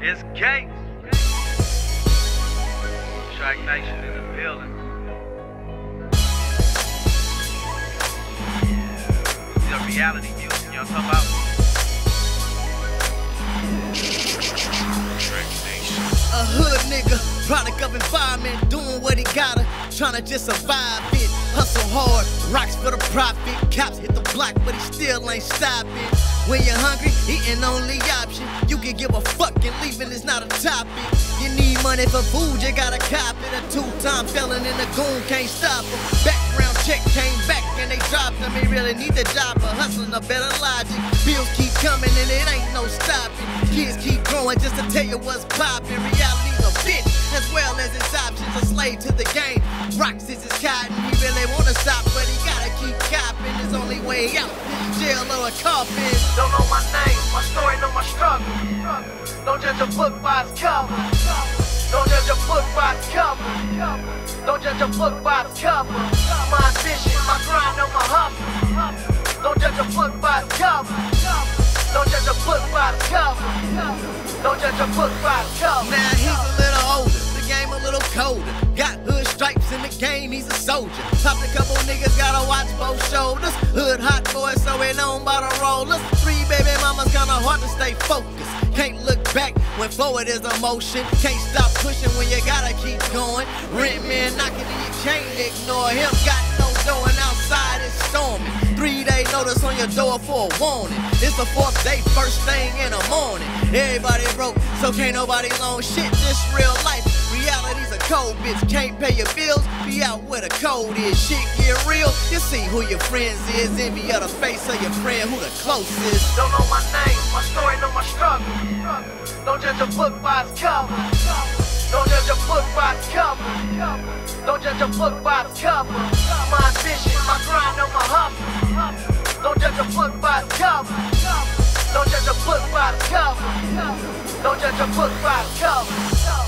It's Gates. Track Nation in the building. These are reality music, you know what I'm talking about? Track Nation. A hood nigga, product of environment, doing what he gotta, tryna just survive it. Hustle hard, rocks for the profit. Cops hit the block, but he still ain't stopping. When you're hungry, eating only option. You can give a fuck and leaving is not a topic. You need money for food, you gotta cop it. A two-time felon in the goon can't stop him. Background check came back and they dropped him. He really need the job for hustling a better logic. Bills keep coming and it ain't no stopping. Kids keep growing just to tell you what's poppin'. Reality's a bitch as well as its options. A slave to the game. Rocks is his cotton. He really wanna stop, but he gotta keep copping. His only way out is jail or a coffin. Don't know my name, my story, know my struggle. Don't judge a book by its cover. Don't judge a book by its cover. Don't judge a book by its cover. My ambition, my grind, on my hustle. Don't judge a book by its cover. Don't judge a book by its cover. Don't judge a book by its cover. Now he's a little older, the game a little colder. Got hood stripes in the game, he's a soldier. Popped a couple niggas, gotta watch both shoulders. Hood hot boy, so we known by the rollers. 3 baby mamas, kinda hard to stay focused. Can't look back when forward is a motion. Can't stop pushing when you gotta keep going. Rent man knocking and you can't ignore him. Got no door and outside it's storming. 3-day notice on your door for a warning. It's the 4th day, first thing in the morning. Everybody broke, so can't nobody loan shit. This real life, reality's a cold bitch. Can't pay your bills, be out where the code is. Shit get real, you see who your friends is. Envy of the face of your friend, who the closest. Don't know my name, my story, know my struggle. Don't judge a book by its cover. Don't judge a book by its cover. Don't judge a book by its cover. My ambition, my grind, on my hustle. Don't judge a book by its cover. Don't judge a book by its cover. Don't judge a book by its cover.